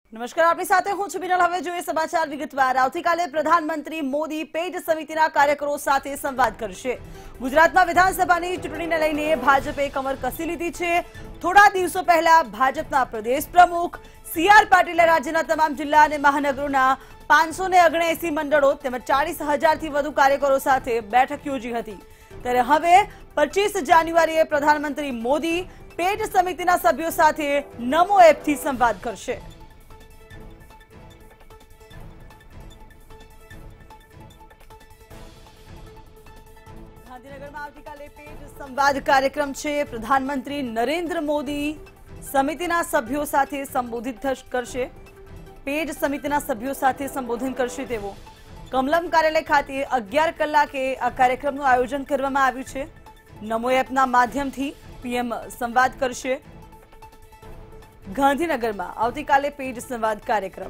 નમસ્કાર, આપની સાથે હું છું બિનલ। હવે જોઈએ સમાચાર વિગતવાર। આવતીકાલે પ્રધાનમંત્રી મોદી પેજ સમિતિના કાર્યકરો સાથે સંવાદ કરશે। ગુજરાતમાં વિધાનસભાની ચૂંટણીને લઈને ભાજપે કમર કસી લીધી છે। થોડા દિવસો પહેલા ભાજપના પ્રદેશ પ્રમુખ સી.આર. પાટીલે રાજ્યના તમામ જિલ્લા અને મહાનગરોના 579 મંડળો તેમજ 40,000થી વધુ કાર્યકરો સાથે બેઠક યોજી હતી। ત્યારે હવે 25 જાન્યુઆરીએ પ્રધાનમંત્રી મોદી પેજ સમિતિના સભ્યો સાથે નમો એપથી સંવાદ કરશે। ગાંધીનગરમાં આવતીકાલે પેજ સંવાદ કાર્યક્રમ છે। પ્રધાનમંત્રી નરેન્દ્ર મોદી સમિતિના સભ્યો સાથે સંબોધિત કરશે। પેજ સમિતિના સભ્યો સાથે સંબોધન કરશે। તેવો કમલમ કાર્યાલય ખાતે 11 કલાકે આ કાર્યક્રમનું આયોજન કરવામાં આવ્યું છે। નમો એપના માધ્યમથી પીએમ સંવાદ કરશે। ગાંધીનગરમાં આવતીકાલે પેજ સંવાદ કાર્યક્રમ।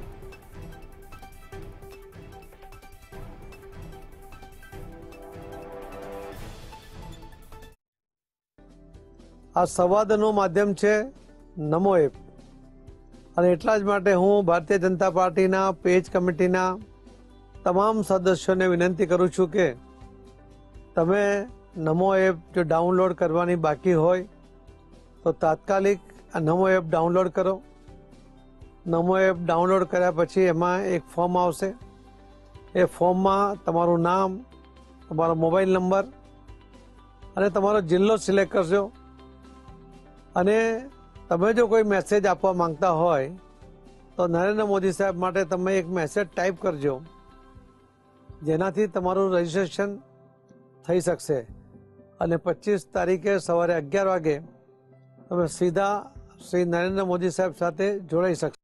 આ સંવાદનું માધ્યમ છે નમો એપ અને એટલા જ માટે હું ભારતીય જનતા પાર્ટીના પેજ કમિટીના તમામ સદસ્યોને વિનંતી કરું છું કે તમે નમો એપ જો ડાઉનલોડ કરવાની બાકી હોય તો તાત્કાલિક આ નમો એપ ડાઉનલોડ કરો। નમો એપ ડાઉનલોડ કર્યા પછી એમાં એક ફોર્મ આવશે। એ ફોર્મમાં તમારું નામ, તમારો મોબાઈલ નંબર અને તમારો જિલ્લો સિલેક્ટ કરજો અને તમે જો કોઈ મેસેજ આપવા માંગતા હોય તો નરેન્દ્ર મોદી સાહેબ માટે તમે એક મેસેજ ટાઈપ કરજો, જેનાથી તમારું રજીસ્ટ્રેશન થઈ શકશે અને 25 તારીખે સવારે 11 વાગે તમે સીધા શ્રી નરેન્દ્ર મોદી સાહેબ સાથે જોડાઈ શકશો।